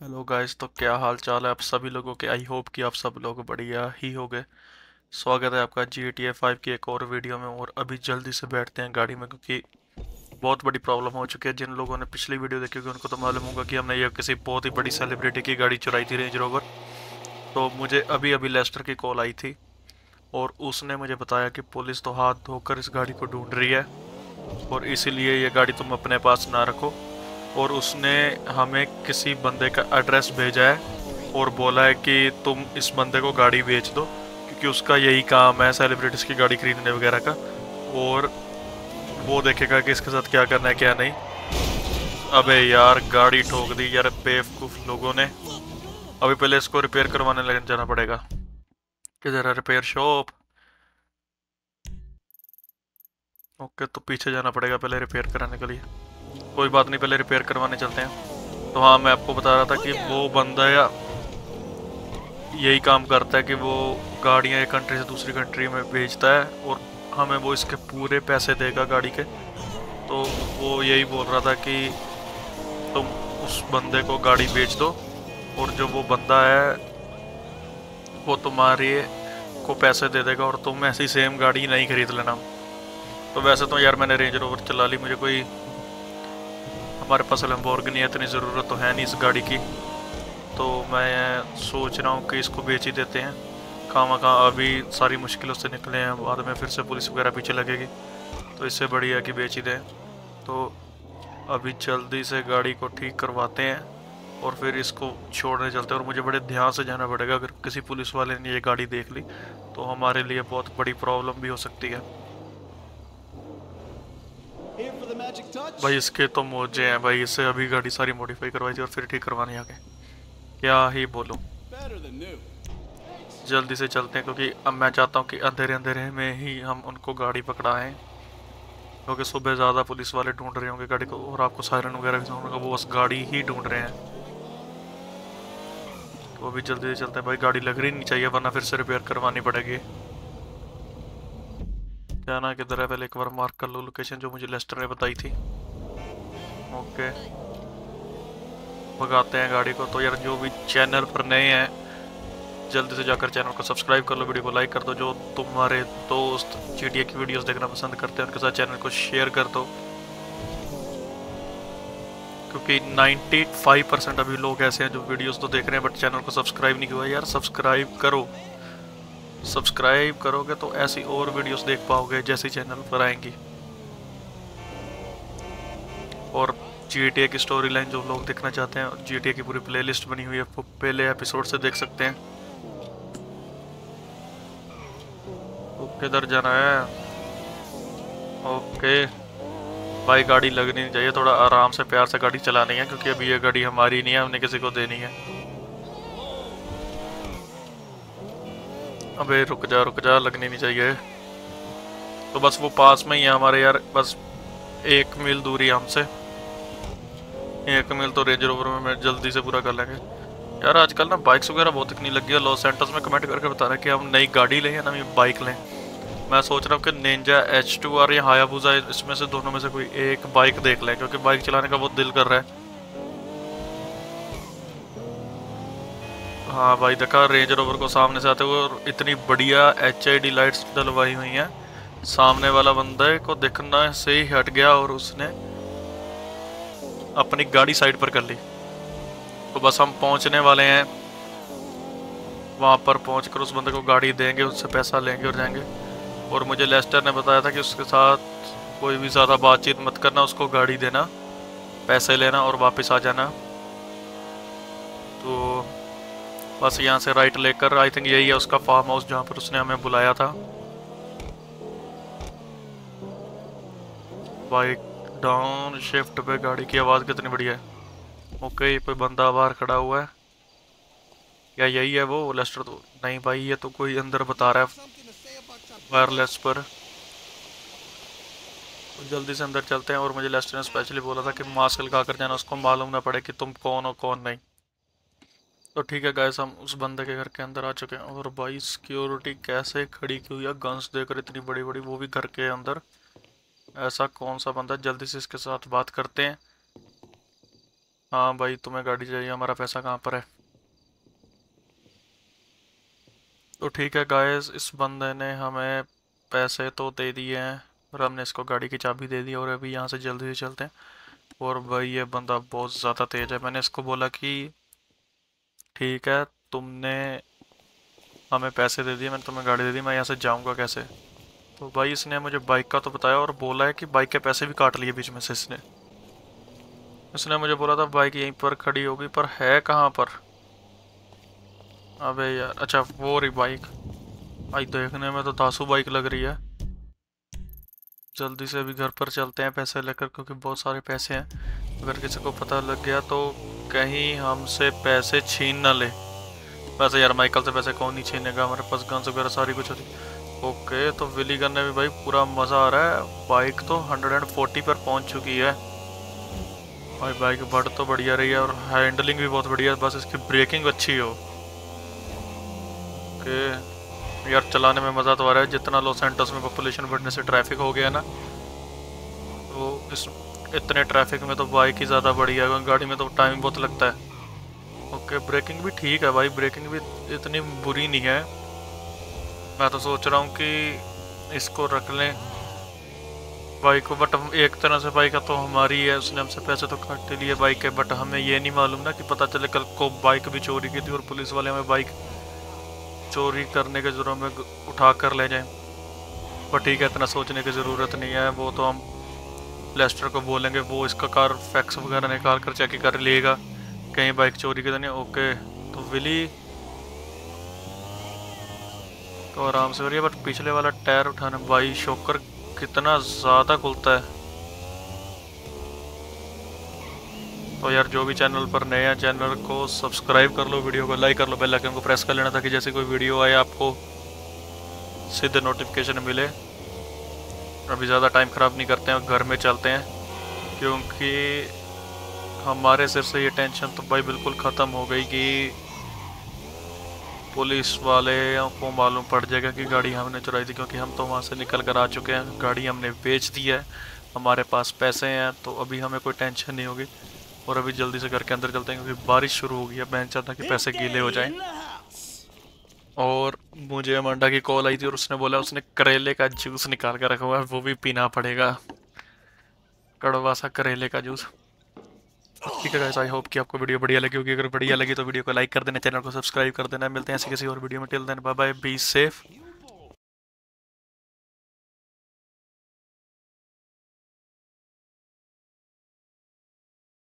Hello guys. तो क्या हाल चाल है आप सभी लोगों के। आई होप कि आप सब लोग बढ़िया ही होंगे। स्वागत है आपका GTA 5 की एक और वीडियो में। और अभी जल्दी से बैठते हैं गाड़ी में, क्योंकि बहुत बड़ी प्रॉब्लम हो चुकी है। जिन लोगों ने पिछली वीडियो देखी होगी उनको तो मालूम होगा कि हमने ये किसी बहुत ही बड़ी सेलिब्रिटी की गाड़ी चुराई थी, रेंज रोवर। तो मुझे अभी अभी लेस्टर की कॉल आई थी और उसने मुझे बताया कि पुलिस तो हाथ धोकर इस गाड़ी को ढूंढ रही है और इसीलिए ये गाड़ी तुम अपने पास ना रखो। और उसने हमें किसी बंदे का एड्रेस भेजा है और बोला है कि तुम इस बंदे को गाड़ी बेच दो, क्योंकि उसका यही काम है सेलिब्रिटीज की गाड़ी खरीदने वगैरह का। और वो देखेगा कि इसके साथ क्या करना है क्या नहीं। अबे यार, गाड़ी ठोक दी यार बेवकूफ लोगों ने। अभी पहले इसको रिपेयर करवाने लग जाना पड़ेगा। किधर है रिपेयर शॉप? ओके, तो पीछे जाना पड़ेगा पहले रिपेयर कराने के लिए। कोई बात नहीं, पहले रिपेयर करवाने चलते हैं। तो हाँ, मैं आपको बता रहा था कि वो बंदा या यही काम करता है कि वो गाड़ियाँ एक कंट्री से दूसरी कंट्री में भेजता है और हमें वो इसके पूरे पैसे देगा गाड़ी के। तो वो यही बोल रहा था कि तुम उस बंदे को गाड़ी बेच दो और जो वो बंदा है वो तुम्हारे को पैसे दे देगा और तुम ऐसी सेम गाड़ी नहीं खरीद लेना। तो वैसे तो यार मैंने रेंज रोवर चला ली, मुझे कोई, हमारे पास लैम्बोर्गिनी है, इतनी ज़रूरत तो है नहीं इस गाड़ी की। तो मैं सोच रहा हूँ कि इसको बेच ही देते हैं। खामा खा अभी सारी मुश्किलों से निकले हैं, बाद में फिर से पुलिस वगैरह पीछे लगेगी। तो इससे बढ़िया कि बेच ही दें। तो अभी जल्दी से गाड़ी को ठीक करवाते हैं और फिर इसको छोड़ने चलते हैं। और मुझे बड़े ध्यान से जाना पड़ेगा, अगर किसी पुलिस वाले ने ये गाड़ी देख ली तो हमारे लिए बहुत बड़ी प्रॉब्लम भी हो सकती है। भाई इसके तो मौजे हैं भाई, इससे अभी गाड़ी सारी मॉडिफाई करवाई थी और फिर ठीक करवाने आ गए। क्या ही बोलूं। जल्दी से चलते हैं, क्योंकि अब मैं चाहता हूँ कि अंधेरे अंधेरे में ही हम उनको गाड़ी पकड़ाएं, क्योंकि सुबह ज़्यादा पुलिस वाले ढूंढ रहे होंगे गाड़ी को और आपको सायरन वगैरह भी सुनने होगा, वो बस गाड़ी ही ढूंढ रहे हैं। तो अभी जल्दी से चलते हैं भाई, गाड़ी लग रही नहीं चाहिए वरना फिर से रिपेयर करवानी पड़ेगी। क्या ना किधर है, पहले एक बार मार्क कर लो लोकेशन जो मुझे लेस्टर ने बताई थी। ओके, भगाते हैं गाड़ी को। तो यार जो भी चैनल पर नए हैं जल्दी से जाकर चैनल को सब्सक्राइब कर लो, वीडियो को लाइक कर दो। जो तुम्हारे दोस्त GTA की वीडियोस देखना पसंद करते हैं उनके साथ चैनल को शेयर कर दो, क्योंकि 95% अभी लोग ऐसे हैं जो वीडियोस तो देख रहे हैं बट चैनल को सब्सक्राइब नहीं किया। यार सब्सक्राइब करो, सब्सक्राइब करोगे तो ऐसी और वीडियोस देख पाओगे जैसी चैनल पर आएंगी। और GTA की स्टोरी लाइन जो लोग देखना चाहते हैं, GTA की पूरी प्लेलिस्ट बनी हुई है, वो पहले एपिसोड से देख सकते हैं। तो किधर जाना है? ओके भाई, गाड़ी लगनी नहीं चाहिए, थोड़ा आराम से प्यार से गाड़ी चलानी है, क्योंकि अभी ये गाड़ी हमारी नहीं है, हमने किसी को देनी है। अबे रुक जा, लगनी नहीं चाहिए। तो बस वो पास में ही है हमारे यार, बस 1 मील दूरी है हमसे। 1 मील तो रेंज रोवर में मैं जल्दी से पूरा कर लेंगे। यार आजकल ना बाइक्स वगैरह बहुत इतनी लगी है। लॉस सैंटोस में कमेंट करके बता रहे हैं कि हम नई गाड़ी लें या नई बाइक लें। मैं सोच रहा हूँ कि निंजा H2R या हायाबुसा, इसमें से दोनों में से कोई एक बाइक देख लें, क्योंकि बाइक चलाने का बहुत दिल कर रहा है। हाँ भाई, देखा रेंज रोवर को सामने से आते हुए, और इतनी बढ़िया HID लाइट्स डलवाई हुई हैं। सामने वाला बंदे को दिखना से ही हट गया और उसने अपनी गाड़ी साइड पर कर ली। तो बस हम पहुंचने वाले हैं, वहां पर पहुंचकर उस बंदे को गाड़ी देंगे, उससे पैसा लेंगे और जाएंगे। और मुझे लेस्टर ने बताया था कि उसके साथ कोई भी ज़्यादा बातचीत मत करना, उसको गाड़ी देना, पैसे लेना और वापस आ जाना। तो बस यहाँ से राइट लेकर, आई थिंक यही है उसका फार्म हाउस जहाँ पर उसने हमें बुलाया था। बाइक डाउन शिफ्ट पे, गाड़ी की आवाज़ कितनी बढ़िया है। ओके, कोई बंदा बाहर खड़ा हुआ है, क्या यही है वो लेस्टर? तो नहीं भाई, ये तो कोई अंदर बता रहा है वायरलेस पर। तो जल्दी से अंदर चलते हैं। और मुझे लेस्टर ने स्पेशली बोला था कि मास्क लगा कर जाना, उसको मालूम ना पड़े कि तुम कौन हो कौन नहीं। तो ठीक है गाइस, हम उस बंदे के घर के अंदर आ चुके हैं। और भाई सिक्योरिटी कैसे खड़ी की हुई है, गन्स देकर इतनी बड़ी बड़ी, वो भी घर के अंदर। ऐसा कौन सा बंदा है? जल्दी से इसके साथ बात करते हैं। हाँ भाई, तुम्हें गाड़ी चाहिए, हमारा पैसा कहाँ पर है? तो ठीक है गाइस, इस बंदे ने हमें पैसे तो दे दिए हैं और हमने इसको गाड़ी की चाबी दे दी और अभी यहाँ से जल्दी से चलते हैं। और भाई ये बंदा बहुत ज़्यादा तेज है। मैंने इसको बोला कि ठीक है, तुमने हमें पैसे दे दिए, मैंने तुम्हें गाड़ी दे दी, मैं यहाँ से जाऊँगा कैसे? तो भाई इसने मुझे बाइक का तो बताया और बोला है कि बाइक के पैसे भी काट लिए बीच में से इसने। इसने मुझे बोला था बाइक यहीं पर खड़ी होगी, पर है कहाँ पर? अबे यार, अच्छा वो रही बाइक। भाई देखने में तो तासू बाइक लग रही है। जल्दी से अभी घर पर चलते हैं पैसे लेकर, क्योंकि बहुत सारे पैसे हैं। अगर किसी को पता लग गया तो कहीं हमसे पैसे छीन ना ले। वैसे यार माइकल से पैसे कौन नहीं छीनेगा, हमारे पास गन्स वगैरह सारी कुछ होती। ओके, तो विली करने में भाई पूरा मज़ा आ रहा है। बाइक तो 140 पर पहुंच चुकी है। भाई बाइक बढ़ तो बढ़िया रही है और हैंडलिंग भी बहुत बढ़िया है, बस इसकी ब्रेकिंग अच्छी हो। ओके यार, चलाने में मज़ा तो आ रहा है। जितना लॉस सैंटोस में पॉपुलेशन बढ़ने से ट्रैफिक हो गया ना, तो इस इतने ट्रैफिक में तो बाइक ही ज़्यादा बढ़िया है, गाड़ी में तो टाइम बहुत लगता है। ओके, ब्रेकिंग भी ठीक है भाई, ब्रेकिंग भी इतनी बुरी नहीं है। मैं तो सोच रहा हूँ कि इसको रख लें बाइक को, बट हम एक तरह से बाइक तो हमारी है, उसने हमसे पैसे तो काट लिए बाइक के, बट हमें ये नहीं मालूम ना कि पता चले कल को बाइक भी चोरी की थी और पुलिस वाले हमें बाइक चोरी करने के जुर्म में उठा कर ले जाएं। पर ठीक है, इतना सोचने की ज़रूरत नहीं है। वो तो हम लेस्टर को बोलेंगे, वो इसका कार फैक्स वगैरह निकाल कर चेक कर लेगा कहीं बाइक चोरी की तो नहीं। ओके, तो विली तो आराम से हो रही है, बट पिछले वाला टायर उठाना भाई, शॉकर कितना ज़्यादा खुलता है। तो यार जो भी चैनल पर नए हैं, चैनल को सब्सक्राइब कर लो, वीडियो को लाइक कर लो, बेल आइकन को प्रेस कर लेना ताकि जैसे कोई वीडियो आए आपको सीधे नोटिफिकेशन मिले। अभी ज़्यादा टाइम ख़राब नहीं करते हैं और घर में चलते हैं, क्योंकि हमारे सिर से ये टेंशन तो भाई बिल्कुल ख़त्म हो गई कि पुलिस वाले को मालूम पड़ जाएगा कि गाड़ी हमने चुराई थी, क्योंकि हम तो वहाँ से निकल कर आ चुके हैं, गाड़ी हमने बेच दी है, हमारे पास पैसे हैं, तो अभी हमें कोई टेंशन नहीं होगी। और अभी जल्दी से घर के अंदर चलते हैं क्योंकि बारिश शुरू हो गई है। मैं चाहता कि पैसे गीले हो जाएं। और मुझे अमांडा की कॉल आई थी और उसने बोला उसने करेले का जूस निकाल कर रखा हुआ है, वो भी पीना पड़ेगा, कड़वा सा करेले का जूस। ठीक है गाइस, आई होप कि आपको वीडियो बढ़िया लगी होगी। अगर बढ़िया लगी तो वीडियो को लाइक कर देना, चैनल को सब्सक्राइब कर देना। मिलते हैं ऐसी किसी और वीडियो में। Till then bye bye, be safe.